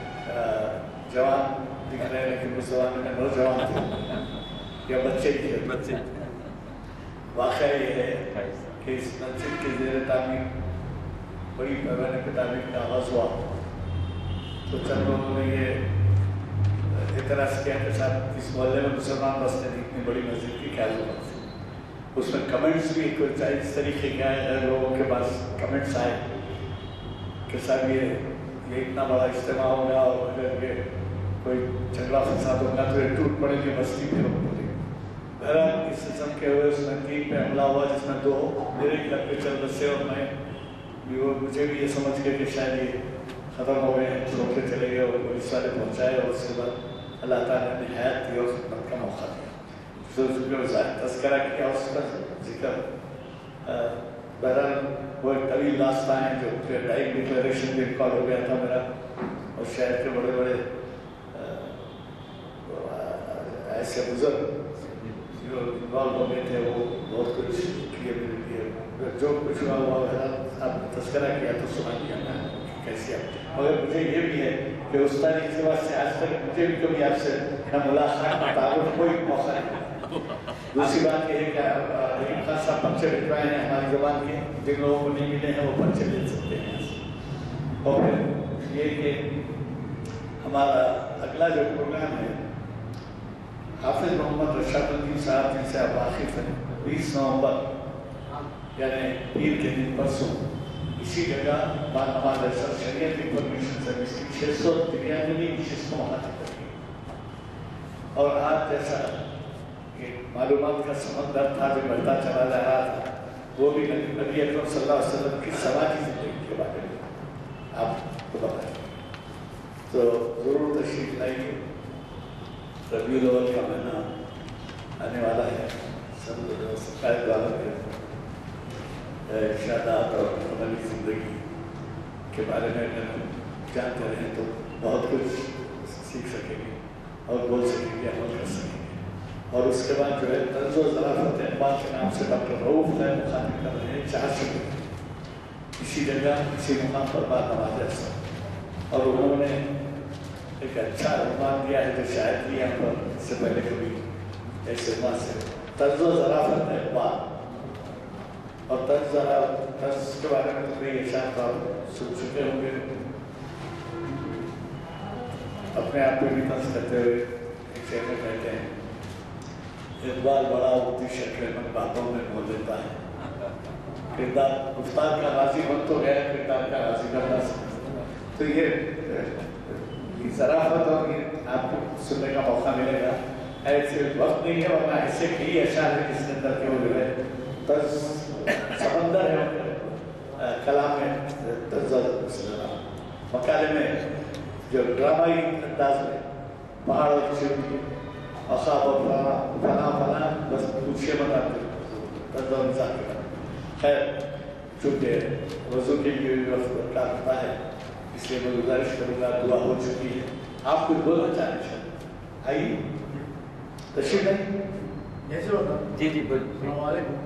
جوان دکھ رہے ہیں لیکن اس زمانے میں نوجوان تھے یا بچے ہی تھے۔ بچے واقعہ یہ ہے کہ اس مسجد کے زیر تعمیر بڑی پیمانے پہ تعمیر کا آغاز ہوا تو چند لوگوں نے یہ اعتراض کیا کہ صاحب اس محلے میں مسلمان بستے نہیں، اتنی بڑی مسجد کی کیا ضرورت ہے۔ اس میں کمنٹس بھی کچھ اس طریقے کے آئے، لوگوں کے پاس کمنٹس آئے کہ صاحب یہ یہ اتنا بڑا اجتماع ہوگا اور اگر یہ کوئی جھگڑا فساد ہوگا تو یہ ٹوٹ پڑے گی بستی پھر ہوگی۔ بہرحال اس قسم کے ہوئے اس میں تین پہ حملہ ہوا جس میں دو میرے گھر پہ چل بسے اور میں بھی وہ مجھے بھی یہ سمجھ کے کہ شاید یہ ختم ہو گئے ہیں، چھوڑ کے چلے گئے اور پولیس والے پہنچائے اور اس کے بعد اللہ تعالیٰ نے حیات دی اور خدمت کا موقع دیا۔ تذکرہ کیا اس کا ذکر، بہرحال وہ ایک طویل داستان ہے جو پھر ڈائٹ ڈکلیریشن بھی ریکارڈ ہو گیا تھا میرا، اور شہر کے بڑے بڑے ایسے بزرگ جو انوالو ہو گئے تھے وہ بہت کچھ کیے میرے لیے، جو کچھ ہوا ہوا بہرحال آپ نے تذکرہ کیا تو سنا دیا میں کیسے آپ، مگر مجھے یہ بھی ہے کہ اس تاریخ کے بعد سے آج تک مجھے بھی کبھی آپ سے نہ ملاقات نہ تعارف کوئی موقع نہیں۔ دوسری بات یہ ہے کہ رحیم خان صاحب پرچے بھجوائے ہیں ہماری زبان کے، جن لوگوں کو نہیں ملے ہیں وہ پرچے مل سکتے ہیں۔ اور پھر یہ کہ ہمارا اگلا جو پروگرام ہے حافظ محمد رشاد الدین صاحب جن سے آپ واقف ہیں، بیس نومبر یعنی پیر کے دن پرسوں اسی جگہ بعد نماز اثر شریعت انفارمیشن سروس کی چھ سو ترانوے نشست کو مخاطب کریں۔ اور آج جیسا کہ معلومات کا سمندر تھا جو بڑھتا چلا جا رہا تھا، وہ بھی نبی اکرم صلی اللہ علیہ وسلم کی سماجی زندگی کے بارے میں آپ کو بتائیں تو ضرور تشریف لائیے۔ ربیع الاول کا مہینہ آنے والا ہے، سب سرکار والوں کے ارشادات اور عملی زندگی کے بارے میں اگر ہم جانتے رہیں تو بہت کچھ سیکھ سکیں گے اور بول سکیں گے، عمل کر سکیں گے۔ اور اس کے بعد جو ہے طنز و ظرافت اقبال کے نام سے ڈاکٹر رؤوف خیر مخاطب کر رہے ہیں چار سو اسی جگہ اسی مقام پر بات نماز اثر، اور انہوں نے ایک اچھا عنوان دیا ہے جو شاید بھی یہاں پر اس سے پہلے کبھی ایسے عنوان سے طنز و ظرافت اقبال، اور طنز ظرافت طنز کے بارے میں تو کئی اشعار آپ سن چکے ہوں گے۔ اپنے آپ کو بھی طنز کرتے ہوئے ایک شعر میں کہتے ہیں اقبال بڑا اپنی شکل میں باتوں میں بول دیتا ہے، کردار گفتار کا غازی بن تو گیا، کردار کا غازی کرنا سکتا۔ تو یہ ظرافت اور یہ آپ کو سننے کا موقع ملے گا، ایسے وقت نہیں ہے ورنہ ایسے کئی اشعار ہے جس کے اندر کے وہ جو ہے طرز سمندر ہے کلام میں طرز مقالے میں جو ڈرامائی انداز میں پہاڑ اور چوٹی اخاب اور فلاں فلاں فلاں بس پوچھے بتاتے طرز و مزاح کے بعد۔ خیر چونکہ وضو کے لیے بھی وقت درکار ہوتا ہے اس لیے میں گزارش کروں گا، دعا ہو چکی ہے، آپ کچھ بولنا چاہیں شاید آئیے۔ تشریف نہیں جیسے ہوتا جی جی السلام علیکم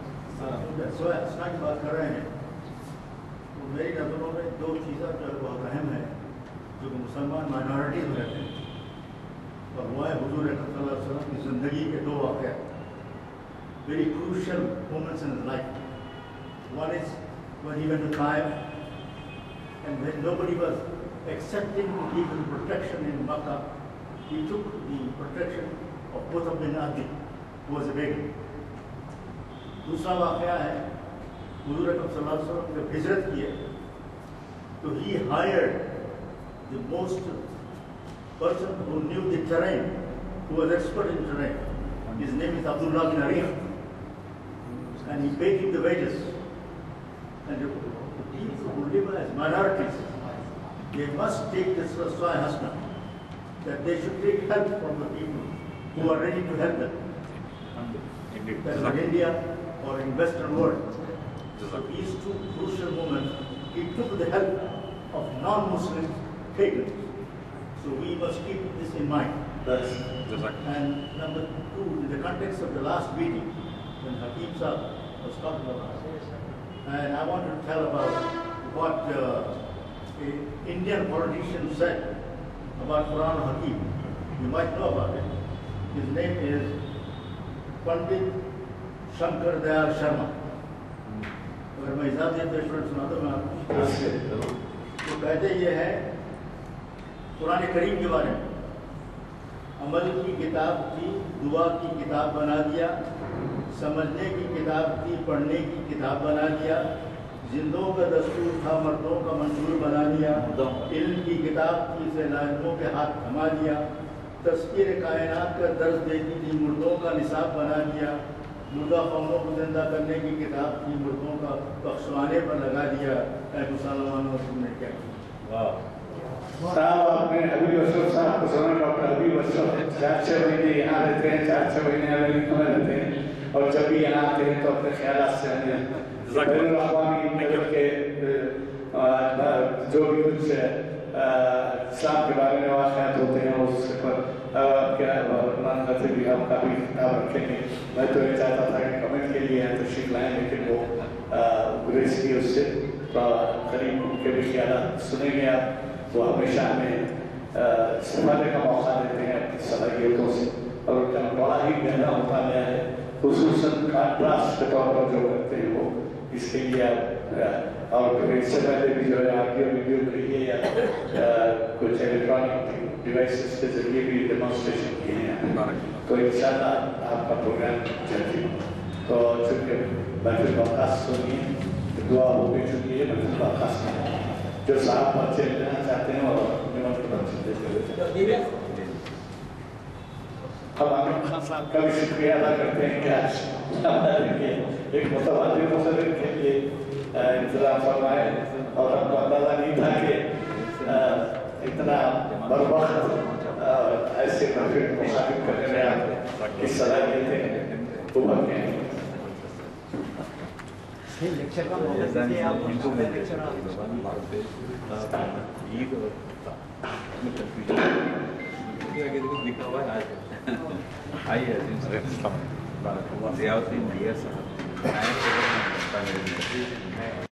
اسنا کی بات کر رہے ہیں تو میری نظروں میں دو چیزیں جو ہے بہت اہم ہے جو کہ مسلمان مائنارٹیز میں رہتے ہیں اور وہ ہے حضور اکرم صلی اللہ علیہ وسلم کی زندگی کے دو واقعات very crucial moments in his life. One is when he went to Taif and when nobody was accepting to give him protection in Makkah, he took the protection of Qutb bin Adi, who was a baby. دوسرا واقعہ ہے حضور اکرم صلی اللہ علیہ وسلم جب ہجرت کی ہے تو he hired the most person who knew the terrain, who was expert in terrain. His name is Abdullah bin Ariq. And he paid him the wages. And the people who live as minorities, they must take this Rasulullah Hasna, that they should take help from the people who are ready to help them. That's in India or in Western world. So these two crucial moments, he took the help of non-Muslim pagans. So we must keep this in mind. بس And number two, in the context of the last meeting, when Hakim Saab was talking about it, and I want to tell about what uh, a Indian politician said about Quran Hakim. You might know about it. His name is Pandit Shankar Dayal Sharma. اگر میں حساب سے پیشور سنا تو میں آپ کو تو کہتے یہ ہے قرآن کریم کے بارے میں عمل کی کتاب تھی دعا کی کتاب بنا دیا سمجھنے کی کتاب تھی پڑھنے کی کتاب بنا دیا زندوں کا دستور تھا مردوں کا منشور بنا دیا علم کی کتاب تھی اسے لاہموں کے ہاتھ تھما دیا تذکیر کائنات کا درس دیتی تھی مردوں کا نصاب بنا دیا مردہ قوموں کو زندہ کرنے کی کتاب تھی مردوں کا بخشوانے پر لگا دیا اے مسلمانوں تم نے کیا کیا صاحب آپ نے حبیب اشرف صاحب کو سنا ڈاکٹر حبیب اشرف چار چھ مہینے یہاں رہتے ہیں چار چھ مہینے امریکہ میں رہتے ہیں اور جب بھی یہاں آتے ہیں تو اپنے خیالات سے آتے ہیں بین الاقوامی لیول کے جو بھی کچھ اسلام کے بارے میں واقعات ہوتے ہیں اس پر کیا قرآن خطے بھی آپ کا بھی خطاب رکھیں گے میں تو یہ چاہتا تھا کہ کمنٹ کے لیے تشریف لائیں لیکن وہ گریس کی اس سے قریب ان کے بھی خیالات سنیں گے آپ وہ ہمیشہ ہمیں استفادے کا موقع دیتے ہیں اپنی صلاحیتوں سے اور ان کا بڑا ہی گہرا مطالعہ ہے خصوصاً کانٹراسٹ کے طور پر جو کرتے ہیں وہ اس کے لیے اور اس سے پہلے بھی جو ہے آڈیو ویڈیو کے لیے یا کچھ الیکٹرانک ڈیوائسز کے ذریعے بھی ڈیمانسٹریشن کیے ہیں تو انشاءاللہ آپ کا پروگرام جلدی تو چونکہ محفل برخاست ہوگی دعا ہو بھی چکی ہے محفل برخاست میں جو صاحب بچے لینا چاہتے ہیں اور نماز کے بچے دیتے ہوئے ہم عامر خان صاحب کا بھی شکریہ ادا کرتے ہیں کہ ایک متوازی مصرف کے لیے انتظام فرمائے اور ہم کو اندازہ نہیں تھا کہ اتنا بروقت ایسے محفل مخاطب کرنے میں آپ کی صلاحیتیں ابھر کے ہیں لیکچر کا موقع دیجیے آپ لیکچر آئیے ضیاء الدین میئر صاحب